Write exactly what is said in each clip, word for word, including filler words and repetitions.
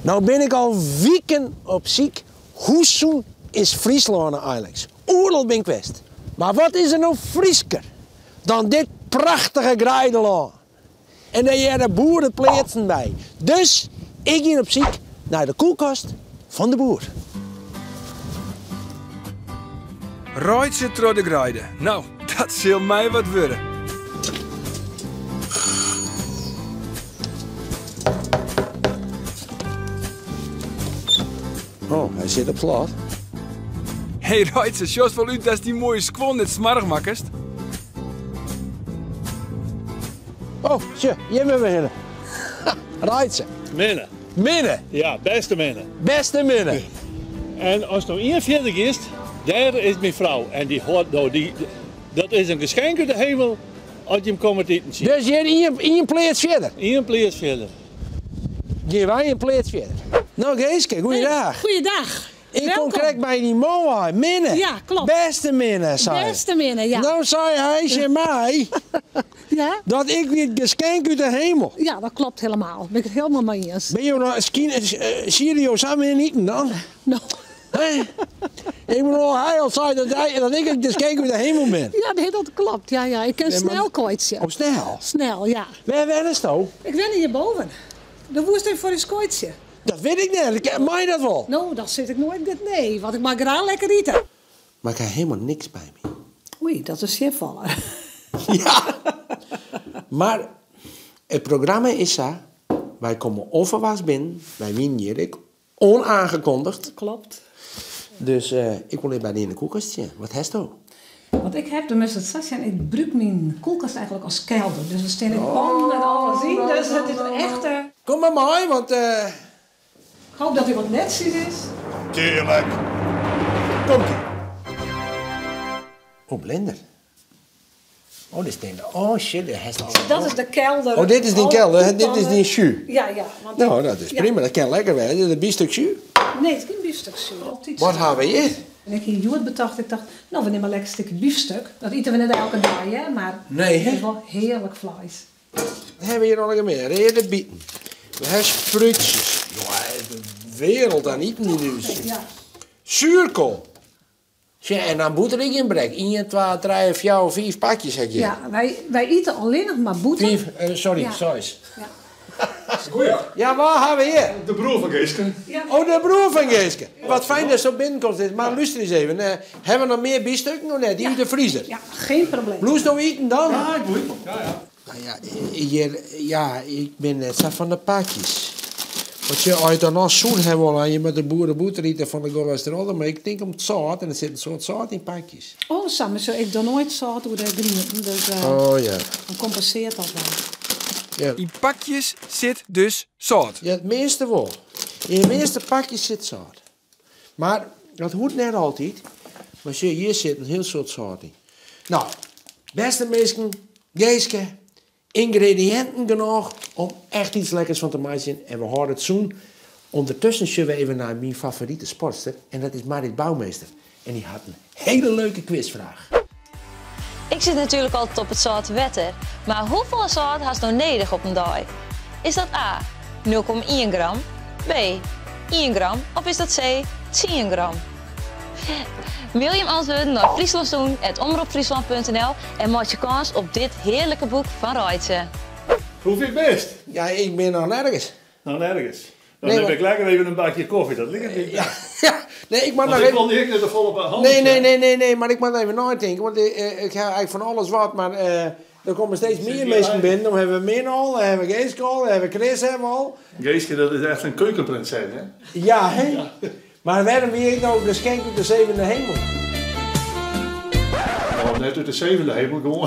Nou ben ik al weken op ziek. Hoe zoen is Friesland eigenlijk? Oerl ben ik west. Maar wat is er nou Friesker dan dit prachtige Greideland? En daar hebben de boeren plaatsen bij. Dus ik ging op ziek naar de koelkast van de boer. Reitse door de Greide. Nou, dat zal mij wat worden. Oh, hij zit op slot. Hé hey, Reitse, sjors wel uit dat die mooie squon net smarrig makkest. Oh, tje, je bent beginnen. Reitse. Minnen. Minnen. Ja, beste minnen. Beste minnen. En als er nog één veertig is, daar is mijn vrouw. En die hoort, nou, die, dat is een geschenk uit de hemel als je hem komt eten ziet. Dus je hebt één plaats verder. Eén plees verder. Geef wij een plaats verder. Nou Geeske, goeiedag. Hey, goeiedag. Ik Welkom. kom correct bij die mooi minnen. Ja, klopt. Beste minnen, zei Beste minnen, ja. Nou zei hij tegen mij Ja? dat ik weer het geschenk uit de hemel. Ja, dat klopt helemaal. Ben ik het helemaal mee eens. Ben je nou serieus samen eten dan? Nou, Hey? Ik bedoel, hij al zei dat, hij, dat ik het geschenk uit de hemel ben. ja, nee, dat klopt. Ja, ja. Ik ken Nee, maar- snel kooitje. Op snel. Snel, ja. Waar waar is het nou? Ik ben hierboven. De woest even voor een kooitje. Dat weet ik niet. Ik ken mij dat wel. Nou, dan zit ik nooit dit. Nee, want ik mag graag lekker eten. Maar ik heb helemaal niks bij me. Oei, dat is zeer vallen. Ja. Maar het programma is zo. Wij komen onverwachts binnen. Wij winnen hier onaangekondigd. Klopt. Dus uh, ik wil even bij die in de koelkastje. Wat heeft u? Want ik heb de het sasje en ik gebruik mijn koelkast eigenlijk als kelder. Dus er staan in pan en alles in. Dus het is een echte... Kom maar mooi, want... Uh... Ik hoop dat hij wat netjes is. Tuurlijk. Komt ie. Oh, blender. Oh, dit is de... Oh, shit, dat heeft al... Dat is de kelder. Oh, dit is die kelder. Dit is die jus. Ja, ja. Want Nou, dat is ja. prima. Dat kan lekker zijn. Dit is een biefstuk jus. Nee, het is geen biefstuk. Altijd Wat hebben we hier? En ik hier Joert betacht, ik dacht, nou we nemen lekker een stukje biefstuk. Dat eten we net elke dag, hè, maar Nee, hè? het is wel heerlijk vlees. Wat hebben we hier nog meer? Reden bieten. We hebben spruitjes. Ja, de wereld aan eten in huis. Ja. Zuurkool. Tja, en dan boter ik in brek. één, twee, drie, vier, vijf pakjes heb je. Ja, wij, wij eten alleen nog maar boter. Vijf, uh, sorry, Ja. zes. Ja. Goeie. Ja, waar hebben we hier? De broer van Geeske. Ja. Oh, de broer van Geeske. Wat fijn dat ze op binnenkomst is. Maar luister eens even. Uh, hebben we nog meer biefstukken of net? Die uit de vriezer. Ja, geen probleem. Bloes nou eten dan? Ja, ik weet het. Ja, ja. Nou ja, hier, ja, ik ben net zo van de pakjes. Want je uit dan als zoen hebben en je met de boerenboeter eten van de cholesterol, maar ik denk om het zout en er zit een soort zout in pakjes. Oh, Sam, zo, ik doe nooit zout door de grieten, dus uh, Oh ja. dan compenseert dat wel. Ja, In pakjes zit dus zout. ja het meeste wel. In de meeste pakjes zit zout. Maar dat hoeft net altijd. Maar zie, hier zit een heel soort zout in. Nou, beste mensen, Geeske, ingrediënten genoeg om echt iets lekkers van te maken. En we houden het zoen. Ondertussen zullen we even naar mijn favoriete sportster. En dat is Marit Bouwmeester. En die had een hele leuke quizvraag. Ik zit natuurlijk altijd op het zoute wetter, maar hoeveel zout hast nou nodig op een dag? Is dat A, nul komma één gram, B, één gram of is dat C, tien gram? Wil je hem antwoorden naar frieslandzoen apenstaartje omroepfriesland punt n l en maak je kans op dit heerlijke boek van Reitse. Hoe vind je het best? Ja, ik ben nog nergens. Nou, nergens. Dan Nee, heb maar- ik lekker even een bakje koffie. Dat ligt niet. Ja, ja. Nee, ik mag nog Want ik even... wil niet de volle hand. Nee, nee, nee, nee, nee, maar ik moet even nadenken. Want ik, eh, ik heb eigenlijk van alles wat, maar eh, er komen steeds meer hier mensen bij? binnen. Dan hebben we Min al, dan hebben we Geeske al, dan hebben we Chris hebben we al. Geeske, dat is echt een keukenprinses, hè? Ja, hè? Maar waarom weer ik nou geschenk op de zevende hemel? Nou, net uit de zevende hemel gewoon.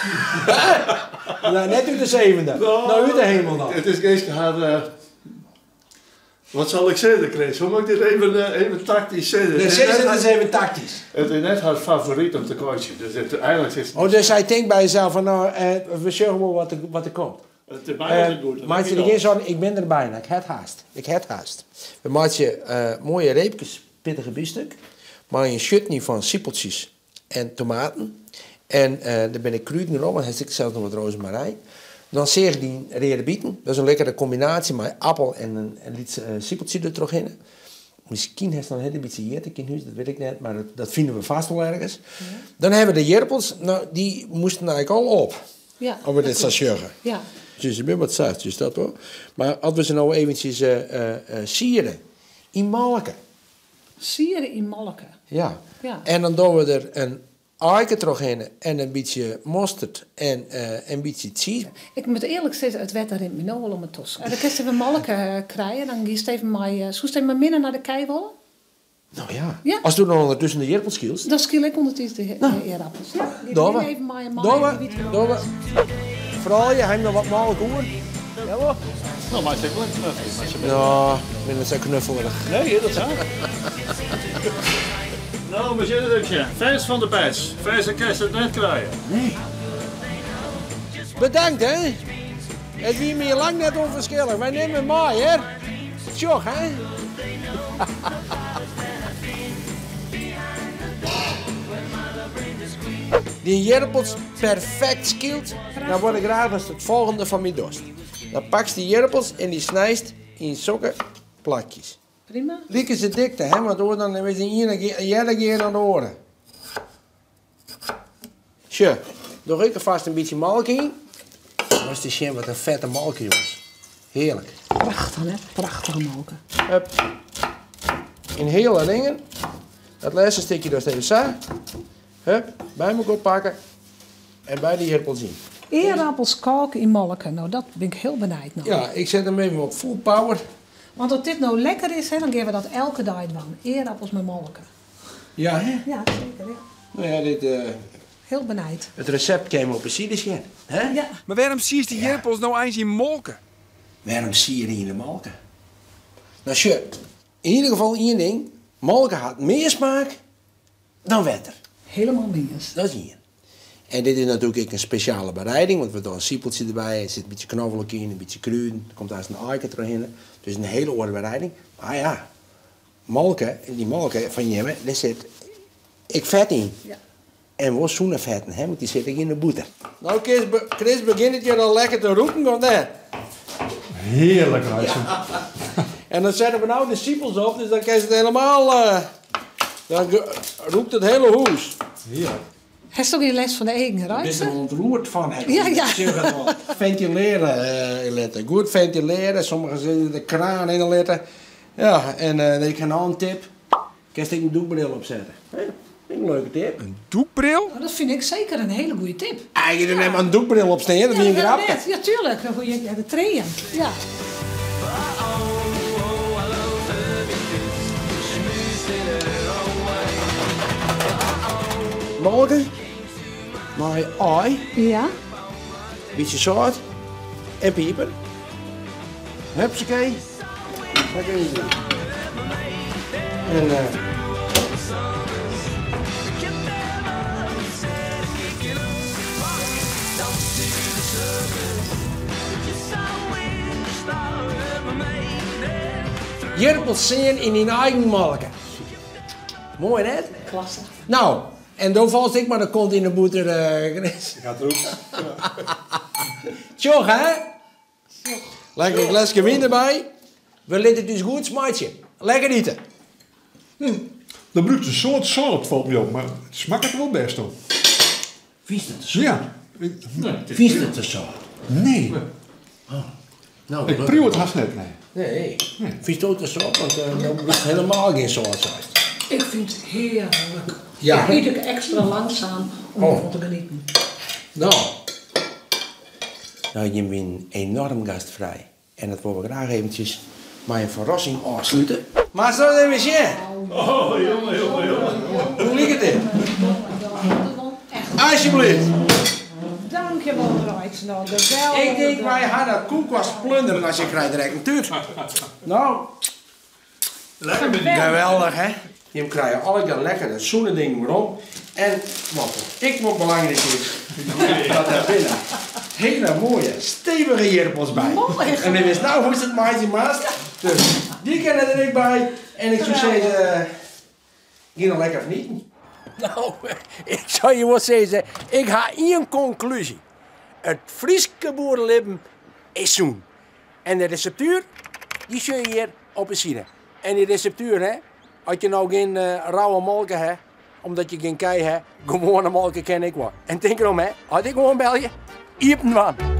Nou, net uit de zevende. Nou, uit de hemel dan. Het is Geeske haar... eh, wat zal ik zeggen, Chris? Hoe moet ik dit even, eh, even tactisch zeggen? De Het is net zevende haar- is even tactisch. Het is net haar favoriet om te coachen. Dus het, eigenlijk is het... Oh, dus hij denkt bij jezelf van, nou, eh, we zeggen wel wat er, wat er komt. Het is bijna niet goed. Uh, maar je geen zorgen, ik ben er bijna. Ik heb haast. Ik heb haast. We maken uh, mooie reepjes, pittige biefstuk. Maar een chutney van siepeltjes en tomaten. En uh, daar ben ik kruiden erop, want hij zit zelfs nog wat rozemarijn. Dan zeg je die rode bieten. Dat is een lekkere combinatie met appel en een, een liet uh, siepeltje er toch in. Misschien heeft het dan een beetje eten in huis, dat weet ik niet, maar dat, dat vinden we vast wel ergens. Ja. Dan hebben we de jerpels, nou, die moesten eigenlijk al op. Ja, om we dit te zeggen. Ja. Dus ik ben wat zacht, dus dat hoor. Maar als we ze nou eventjes uh, uh, uh, sieren in malken. Sieren in malken. Ja. Ja. En dan doen we er een eiken terug en een beetje mosterd en uh, een beetje cheese. Ik moet eerlijk zeggen, het werd er in mijn ogen om het tos. En dan kun je even malken uh, krijgen, dan ga je even maar, uh, zoest je maar minder naar de keiwollen. Nou ja. Ja. Als je dan ondertussen de jerpels skielt. Dan skiel ik ondertussen de, nou. de eerappels. Ja, die doen we. even maar een Doen we. Doen we. Vooral je, hij nog wat malk hoor. Ja hoor. Nou, maar zeg wel een knuffel. Ja, ik vind het zo knuffelig. Nee, dat is waar. Nou, we zitten er. Vers van de pijs. Vers en kerst het net krijgen. Nee. Bedankt hè. Het wie meer lang net onverschillig. Wij nemen mij hè. Tjoch hè. Die jerpels perfect skielt, dan word ik graag als het volgende van mijn dorst. Dan pak je die jerpels en die snijst in zulke plakjes. Prima. Lieken ze dikte, hè, want dan dan is een jelle keer aan de oren. Zo, doe ik er vast een beetje malk in. Dan is die shit wat een vette malk, jongens. Heerlijk. Prachtig hè, prachtige malken. Hup. In hele ringen. Dat laatste stukje dus even zo. Hup, bij elkaar pakken. En bij die jerpels zien. Eerappels koken in malken, nou dat ben ik heel benijd naar. Ja, ik zet hem even op full power. Want als dit nou lekker is, hè, dan geven we dat elke dag doen. Eerappels met malken. Ja, hè? Ja, zeker. Ja. Nou ja, dit, uh, Heel benijd. het recept kwam op een sidesje. Hè? Ja. Maar waarom zie je die jerpels nou eens in molken? Waarom zie je die in de malken? Nou, shit. In ieder geval één ding. Malken had meer smaak dan wetter. Helemaal mis. Dat is hier. En dit is natuurlijk ook een speciale bereiding, want we doen een siepeltje erbij, er zit een beetje knoflook in, een beetje kruiden, er komt daar een eiken erin. Dus een hele oude bereiding. Maar ja, malken, die malken van Jemme, daar zit ik vet in. Ja. En wat zo'n vetten, hè, want die zit ik in de boete. Nou Chris, Chris begint het je al lekker te roepen, of niet? Heerlijk, Ruijsen. Ja. En dan zetten we nou de siepels op, dus dan kan je het helemaal, uh, dan roept het hele hoes. Heerlijk. Hij is toch in les van de eigen, Ik ben right? er ontroerd van. Hè. Ja, ja. Ventileren, uh, letten. Goed ventileren. Sommigen zitten de kraan in letten. Ja, en uh, ik heb nog een tip. Kan je een doekbril opzetten. Ja, vind ik een leuke tip. Een doekbril? Nou, dat vind ik zeker een hele goede tip. Ah, je doet hem een doekbril opstaan, dat is een grap. net. Ja, tuurlijk. Dan goeie, ja, de trainen. Ja. Morgen. Maar ei, Ja. beetje zout en pieper. Hupsakee. Dat kun je doen. En uh, jerpels zien in hun eigen malken. Mooi hè? Klasse. Nou, en dan valt ik maar de kont in de boter, uh, Chris. Gaat erop. Tjoch, hè? Lekker een glasje wijn erbij. We laten het dus goed smaakje. Lekker eten. Hm. Dan bruikt een soort zout, valt me op, maar het smaakt er wel best op. Vies het zo? Ja. Vies het zo? Nee. Nou, Ik pruw het haast net, nee. Nee, nee. Vies het ook zo, want uh, dan moet helemaal geen zout zijn. Ik vind het heerlijk. Ja. Ik eet ook extra langzaam om Oh. ervan te genieten. Nou. Nou, je bent enorm gastvrij. En dat willen we graag eventjes met een verrassing afsluiten. Maar zo zijn we zien. Oh, jongen, jongen, jongen. Hoe ligt het in? Echt. Alsjeblieft. Dankjewel, Rijts. Nou, geweldig. Ik denk wij gaan dat koelkast plunderen als je krijgt direct een tuut. Nou, Lekker met die. geweldig hè. Je krijgt alle keer lekker dat zoene ding erom. En wat ik wat belangrijk is, dat er binnen hele mooie, stevige jerpels bij. Mooi. En dan is nou hoe is het maatje maast. Dus die kennen er ik bij. En ik zou zeggen, hier nog lekker genieten. Nou, ik zou je wat zeggen, ik ga één conclusie. Het Frieske boerenleven is zoen. En de receptuur, die zul je hier op de side. En die receptuur, hè, als je nou geen uh, rauwe molken hebt, omdat je geen kei hebt, gewone molken ken ik wel. En denk erom, hè, als ik gewoon bel je, iepen van.